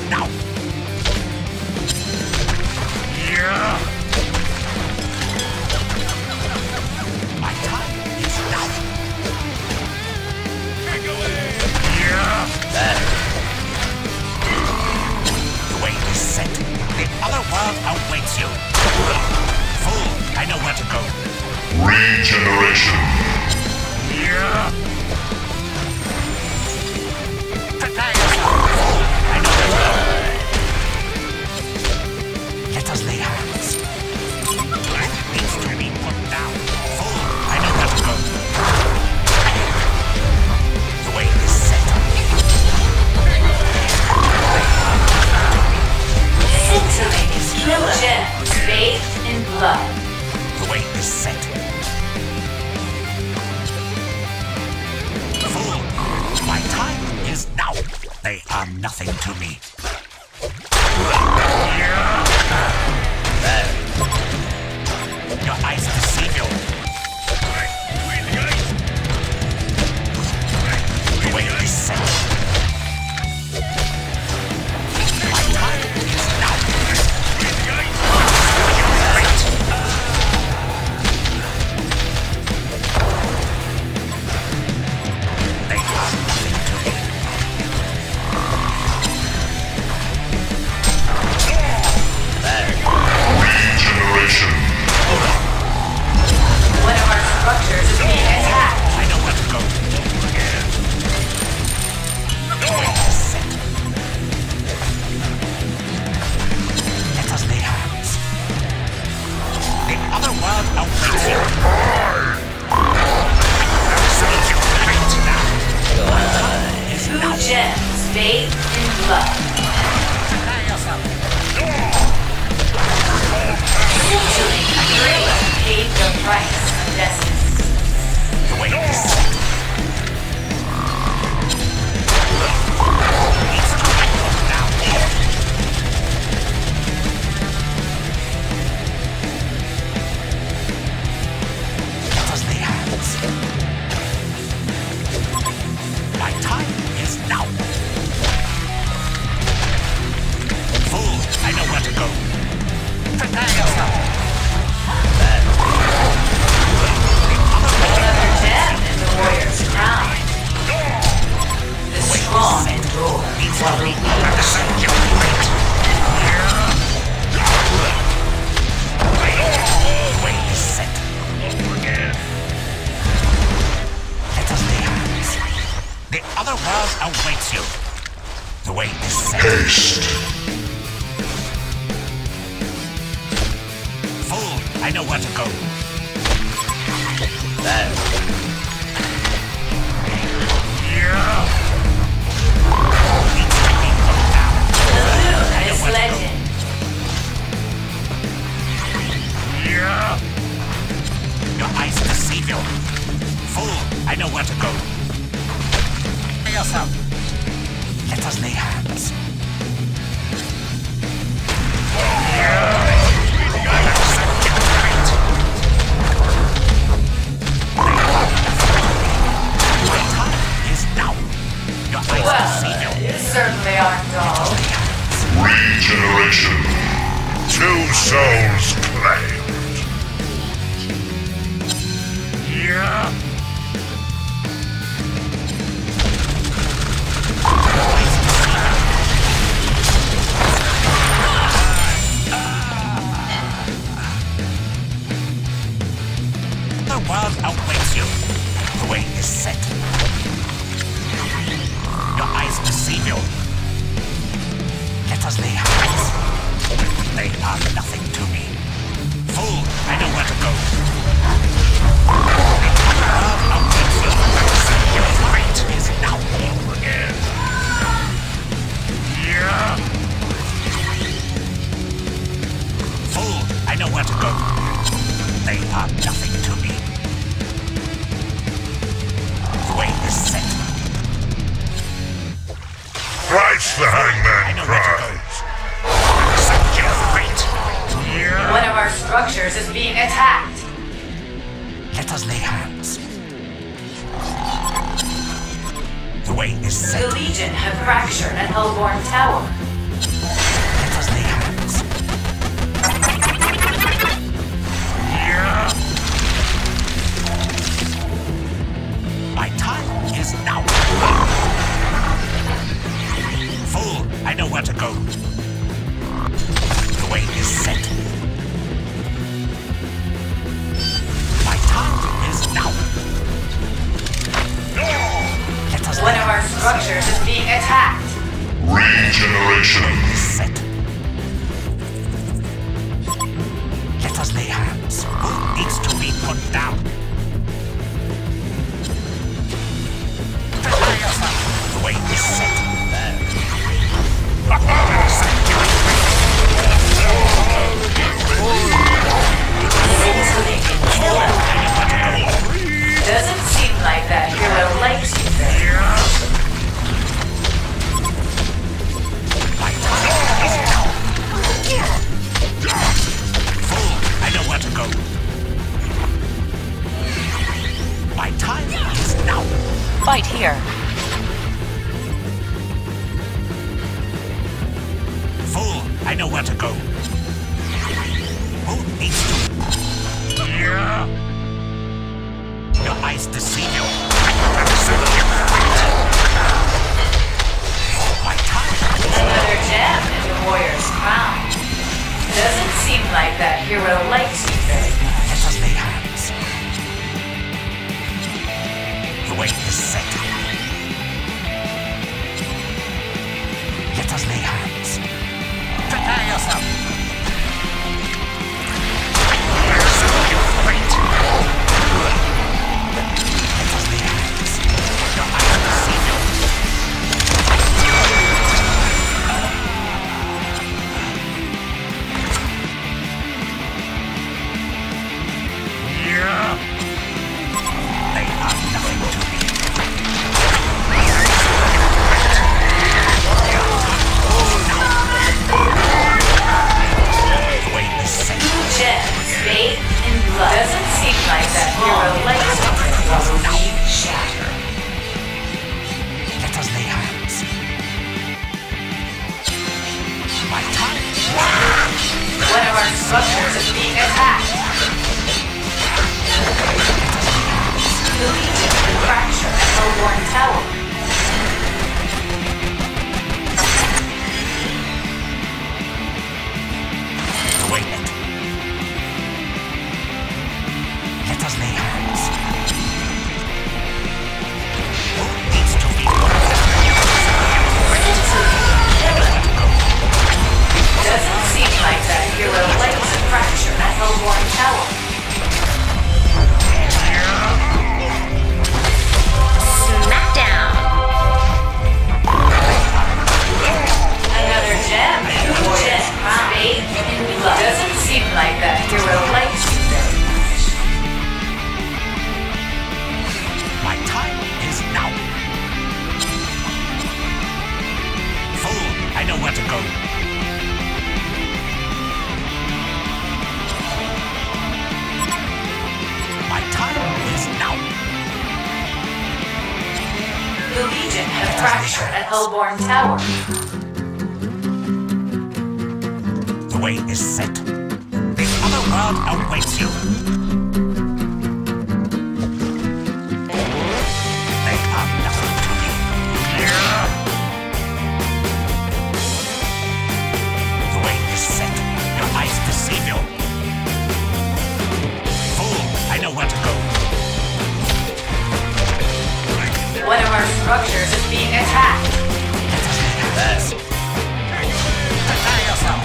now. Yeah. My time is now. Yeah. There. The way is set. The other world awaits you. Fool, I know where to go. Regeneration. Yeah. Prepare yourself. Fool, I know where to go. Let us lay hands. That needs to be put down. Fool, I know where to go. The way is set. Scintillating blue gems bathed in blood. The way is set. Fool, my time is now. They are nothing to me. There. Your eyes deceive you. The way is set. My time is now. Wait. They are nothing to me. There. Regeneration. One of our structures is being attacked. I know where to go. The way is set. Let us lay hands. The other world awaits you. Sweet you right now. My time is Blue now. gems bathed in blood. Prepare yourself. Scintillating green paid the price of destiny. The way is set. Needs to be put down. Let us lay hands. My time is now. Fool, I know where to go. Prepare yourself. Another gem in the warrior's crown. The strong endure while the weak The way is set. Let us lay hands. The other world awaits you. The way is set. Haste. Fool, I know where to go. There. Yeah. Needs to be put down. The moon I know is where to go. legend. Yeah. Your eyes deceive you. Fool, I know where to go. Prepare yourself. Let us lay hands. My time is now. Your eyes deceive Well, you. you certainly aren't dull. Regeneration. Two souls claimed. Yeah. The world awaits you. The way is set. Your eyes deceive you. Let us lay hands. They are nothing to me. Fool, I know where to go. The world awaits you. Your fight is now over again. Yeah. Fool, I know where to go. They are nothing to me. The way is set. Thrice the I hangman know where to go. cries. Accept your fate. Yeah. One of our structures is being attacked. Let us lay hands. The way is The set. Legion have fractured at Hellborn Tower. where to go. The way is set. My time is now. Let us One of our structures is being attacked. Regeneration. set. Let us lay hands. Who needs to be put down? Prepare yourself. The way is set. Doesn't seem like that hero likes you very much. My time is now. Fool, I know where to go. My time is now. Fight here. Fool, I know where to go. Who needs to? Your eyes deceive you. My time. Another gem in the warrior's crown. Doesn't seem like that hero likes you very much. Let us lay hands. The way is set. Let us lay hands. Prepare yourself. Wait. Let us lay hands. Your eyes deceive you. They are nothing to me. The way is set. Gems bathed in blood. Doesn't seem like that hero likes you very much. Shatter. Let us lay hands. My time. One of our structures is being attacked. The Legion will fracture at Hellborn Tower. Wait it. Let us lay hands. Who needs to be Doesn't seem like that hero likes a fracture at Hellborn Tower. Smackdown. Another gem in the warrior's crown. Bathed in blood. Doesn't seem like that hero likes you very much. My time is now. Fool, I know where to go. My time is now. The Legion have fractured at Hellborn Tower. The way is set. The other world awaits you. They are nothing to me. The way is set. Your eyes deceive you. Fool, I know where to go. One of our structures is being attacked. Yes. Prepare yourself.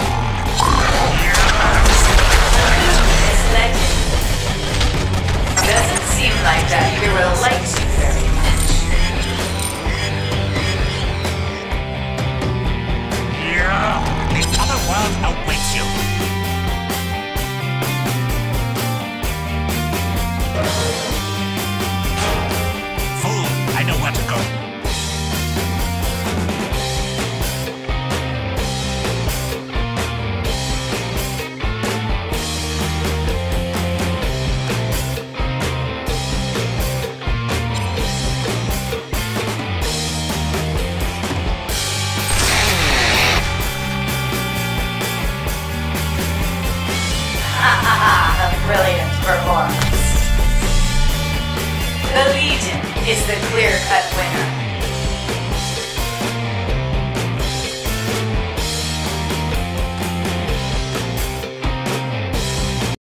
This legend doesn't seem like that hero likes you very much. The other world awaits you. Fool, I know where to go. A brilliant performance. The Legion is the clear-cut winner.